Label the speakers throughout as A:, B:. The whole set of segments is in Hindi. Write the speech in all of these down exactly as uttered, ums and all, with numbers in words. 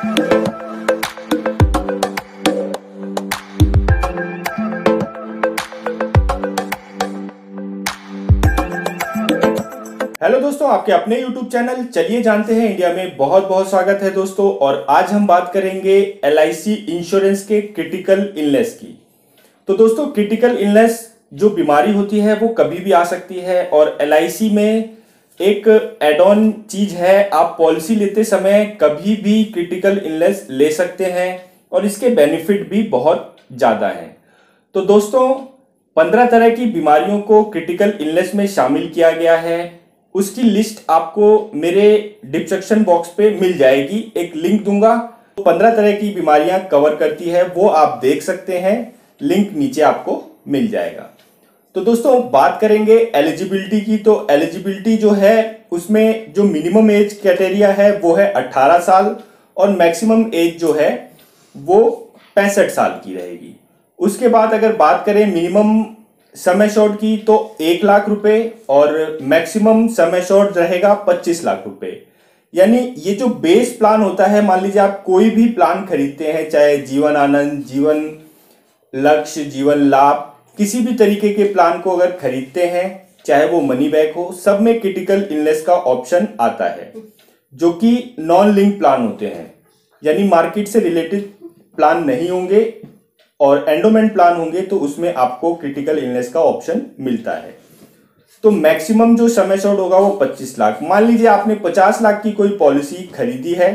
A: हेलो दोस्तों, आपके अपने यूट्यूब चैनल चलिए जानते हैं इंडिया में बहुत बहुत स्वागत है दोस्तों। और आज हम बात करेंगे एल आई सी इंश्योरेंस के क्रिटिकल इलनेस की। तो दोस्तों, क्रिटिकल इलनेस जो बीमारी होती है वो कभी भी आ सकती है और एल आई सी में एक एड ऑन चीज है, आप पॉलिसी लेते समय कभी भी क्रिटिकल इलनेस ले सकते हैं और इसके बेनिफिट भी बहुत ज़्यादा हैं। तो दोस्तों, पंद्रह तरह की बीमारियों को क्रिटिकल इलनेस में शामिल किया गया है। उसकी लिस्ट आपको मेरे डिस्क्रिप्शन बॉक्स पे मिल जाएगी, एक लिंक दूंगा। पंद्रह तरह की बीमारियां कवर करती है, वो आप देख सकते हैं, लिंक नीचे आपको मिल जाएगा। तो दोस्तों, बात करेंगे एलिजिबिलिटी की। तो एलिजिबिलिटी जो है उसमें जो मिनिमम एज क्राइटेरिया है वो है अट्ठारह साल और मैक्सिमम एज जो है वो पैंसठ साल की रहेगी। उसके बाद अगर बात करें मिनिमम सम एश्योर्ड की तो एक लाख रुपए और मैक्सिमम सम एश्योर्ड रहेगा पच्चीस लाख रुपए। यानी ये जो बेस प्लान होता है, मान लीजिए आप कोई भी प्लान खरीदते हैं, चाहे जीवन आनंद, जीवन लक्ष्य, जीवन लाभ, किसी भी तरीके के प्लान को अगर खरीदते हैं, चाहे वो मनी बैक हो, सब में क्रिटिकल इलनेस का ऑप्शन आता है, जो कि नॉन लिंक प्लान होते हैं। यानी मार्केट से रिलेटेड प्लान नहीं होंगे और एंडोमेंट प्लान होंगे तो उसमें आपको क्रिटिकल इलनेस का ऑप्शन मिलता है। तो मैक्सिमम जो सम एश्योर्ड होगा वो पच्चीस लाख। मान लीजिए आपने पचास लाख की कोई पॉलिसी खरीदी है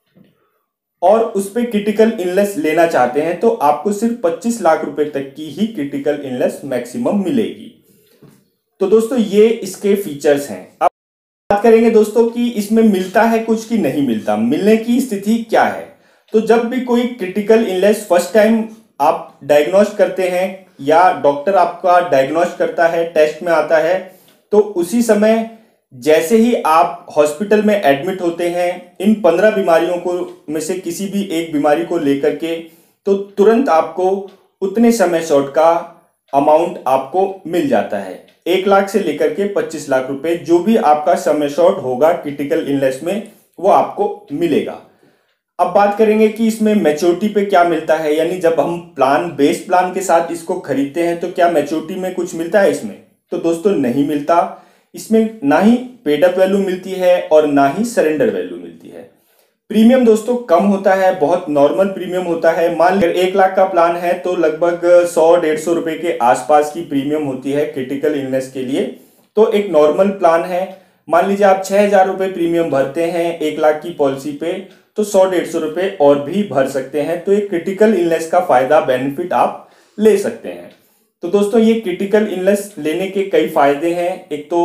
A: और उस पर क्रिटिकल इलनेस लेना चाहते हैं तो आपको सिर्फ पच्चीस लाख रुपए तक की ही क्रिटिकल इलनेस मैक्सिमम मिलेगी। तो दोस्तों, ये इसके फीचर्स हैं। अब बात करेंगे दोस्तों कि इसमें मिलता है कुछ कि नहीं मिलता, मिलने की स्थिति क्या है। तो जब भी कोई क्रिटिकल इलनेस फर्स्ट टाइम आप डायग्नोस करते हैं या डॉक्टर आपका डायग्नोस करता है, टेस्ट में आता है, तो उसी समय जैसे ही आप हॉस्पिटल में एडमिट होते हैं, इन पंद्रह बीमारियों को में से किसी भी एक बीमारी को लेकर के, तो तुरंत आपको उतने सम एश्योर्ड का अमाउंट आपको मिल जाता है। एक लाख से लेकर के पच्चीस लाख रुपए जो भी आपका सम एश्योर्ड होगा क्रिटिकल इलनेस में, वो आपको मिलेगा। अब बात करेंगे कि इसमें मैच्योरिटी पे क्या मिलता है। यानी जब हम प्लान बेस प्लान के साथ इसको खरीदते हैं तो क्या मैच्योरिटी में कुछ मिलता है इसमें? तो दोस्तों, नहीं मिलता। इसमें ना ही पेड अप वैल्यू मिलती है और ना ही सरेंडर वैल्यू मिलती है। प्रीमियम दोस्तों कम होता है, बहुत नॉर्मल प्रीमियम होता है। मान लीजिए एक लाख का प्लान है तो लगभग सौ डेढ़ सौ रुपए के आसपास की प्रीमियम होती है क्रिटिकल इलनेस के लिए। तो एक नॉर्मल प्लान है। मान लीजिए आप छह हजार रुपए प्रीमियम भरते हैं एक लाख की पॉलिसी पे, तो सौ डेढ़ सौ रुपए और भी भर सकते हैं। तो एक क्रिटिकल इलनेस का फायदा, बेनिफिट आप ले सकते हैं। तो दोस्तों, ये क्रिटिकल इलनेस लेने के कई फायदे हैं। एक तो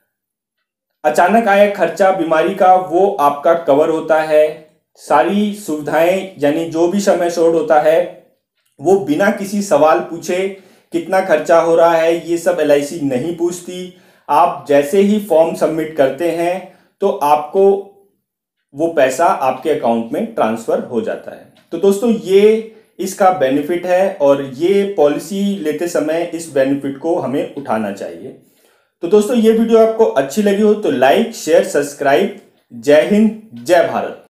A: अचानक आया खर्चा बीमारी का, वो आपका कवर होता है। सारी सुविधाएं, यानी जो भी सम एश्योर्ड होता है वो बिना किसी सवाल पूछे कितना खर्चा हो रहा है, ये सब एल आई सी नहीं पूछती। आप जैसे ही फॉर्म सबमिट करते हैं तो आपको वो पैसा आपके अकाउंट में ट्रांसफर हो जाता है। तो दोस्तों, ये इसका बेनिफिट है और ये पॉलिसी लेते समय इस बेनिफिट को हमें उठाना चाहिए। तो दोस्तों, ये वीडियो आपको अच्छी लगी हो तो लाइक, शेयर, सब्सक्राइब। जय हिंद, जय भारत।